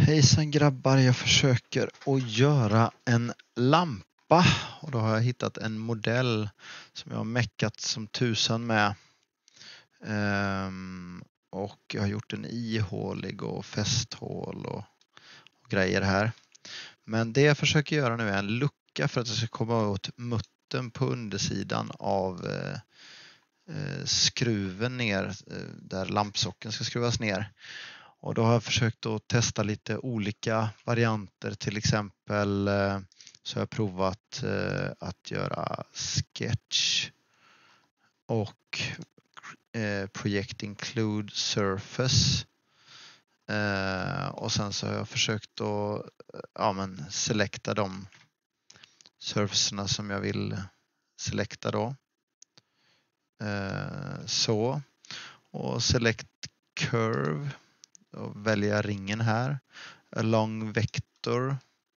Hejsan grabbar, jag försöker att göra en lampa och då har jag hittat en modell som jag har meckat som tusan med. Och jag har gjort en ihålig och fästhål och grejer här. Men det jag försöker göra nu är en lucka för att jag ska komma åt muttern på undersidan av skruven ner där lampsocken ska skruvas ner. Och då har jag försökt att testa lite olika varianter. Till exempel så har jag provat att göra sketch och project include surface. Och sen så har jag försökt att selecta de surfacerna som jag vill selecta då. Så. Och select curve. Och välja ringen här. Along vector.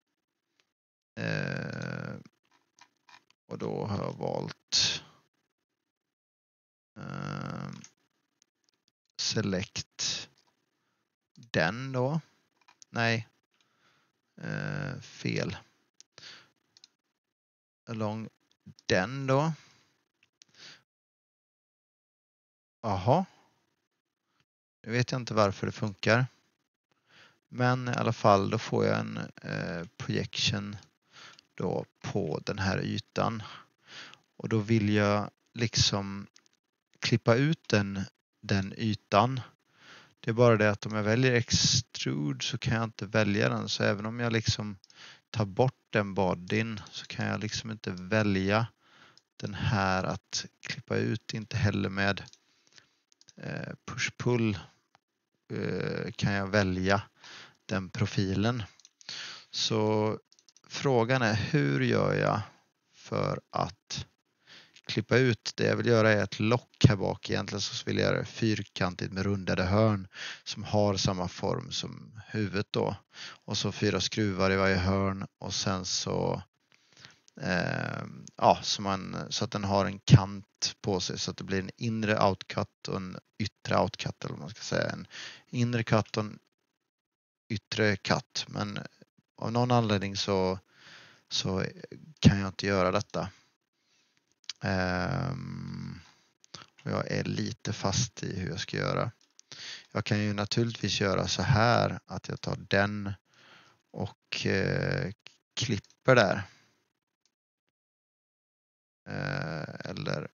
Och då har jag valt select den då. Nej. Fel. Along den då. Jaha. Nu vet jag inte varför det funkar. Men i alla fall då får jag en projection då på den här ytan. Och då vill jag liksom klippa ut den ytan. Det är bara det att om jag väljer extrude så kan jag inte välja den. Så även om jag liksom tar bort den bodyn så kan jag liksom inte välja den här att klippa ut. Inte heller med push-pull kan jag välja den profilen. Så frågan är hur gör jag för att klippa ut? Det jag vill göra är ett lock här bak. Egentligen så vill jag göra fyrkantigt med rundade hörn som har samma form som huvudet då. Och så 4 skruvar i varje hörn och sen så så att den har en kant på sig så att det blir en inre outcut och en yttre outcut, eller vad man ska säga. En inre cut och en yttre cut. Men av någon anledning så kan jag inte göra detta. Jag är lite fast i hur jag ska göra. Jag kan ju naturligtvis göra så här att jag tar den och klipper där. Eller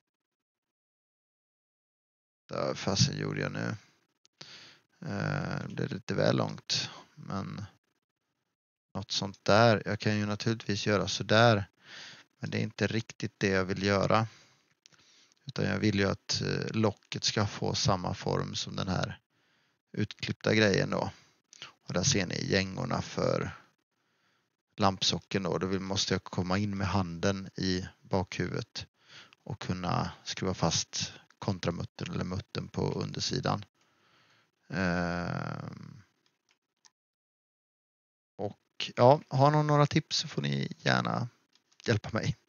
fasen gjorde jag nu. Det är lite väl långt, men något sånt där. Jag kan ju naturligtvis göra så där, men det är inte riktigt det jag vill göra. Utan jag vill ju att locket ska få samma form som den här utklippta grejen då. Och där ser ni gängorna för lampsocken då. Då måste jag komma in med handen i bakhuvudet och kunna skruva fast kontramuttern eller muttern på undersidan. Och ja, har någon några tips så får ni gärna hjälpa mig.